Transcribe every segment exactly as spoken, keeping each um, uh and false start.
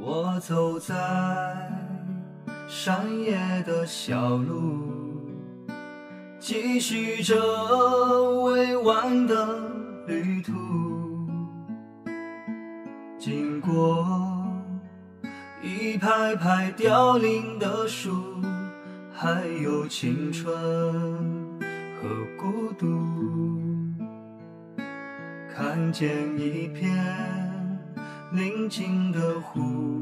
我走在山野的小路，继续着未完的旅途，经过一排排凋零的树，还有青春和孤独，看见一片宁静的湖，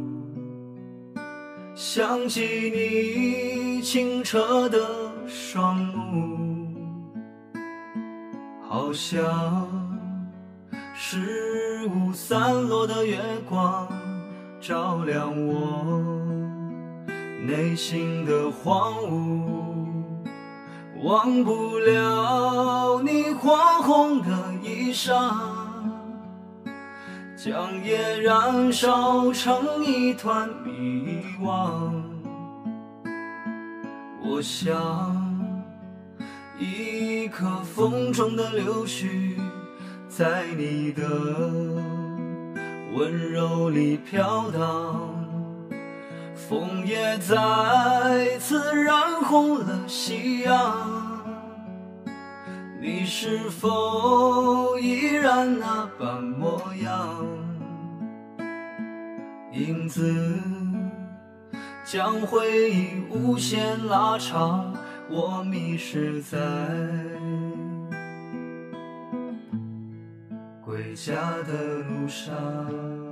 想起你清澈的双目，好像十五散落的月光，照亮我内心的荒芜，忘不了你黄红的衣裳，将夜燃烧成一团迷惘。我像一颗风中的柳絮，在你的温柔里飘荡，风也再次染红了夕阳，你是否依然那般模样？影子将回忆无限拉长，我迷失在归家的路上。